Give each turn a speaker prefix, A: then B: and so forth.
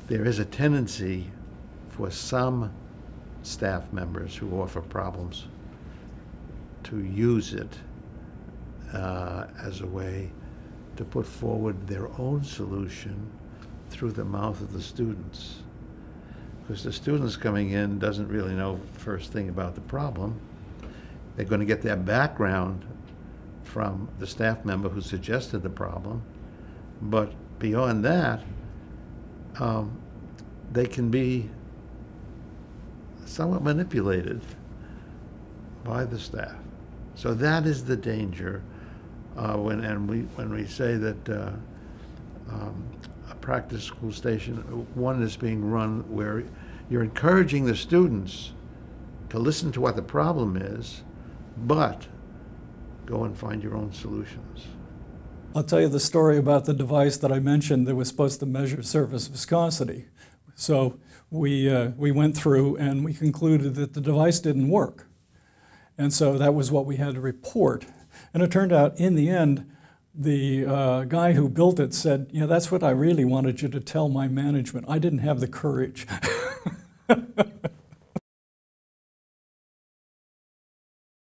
A: there is a tendency for some staff members who offer problems to use it as a way to put forward their own solution through the mouth of the students. Because the students coming in doesn't really know first thing about the problem. They're going to get their background from the staff member who suggested the problem, but beyond that, they can be somewhat manipulated by the staff. So that is the danger when we say that a practice school station, one is being run where you're encouraging the students to listen to what the problem is, but go and find your own solutions.
B: I'll tell you the story about the device that I mentioned that was supposed to measure surface viscosity. So we went through and we concluded that the device didn't work. And so that was what we had to report. And it turned out, in the end, the guy who built it said, that's what I really wanted you to tell my management. I didn't have the courage.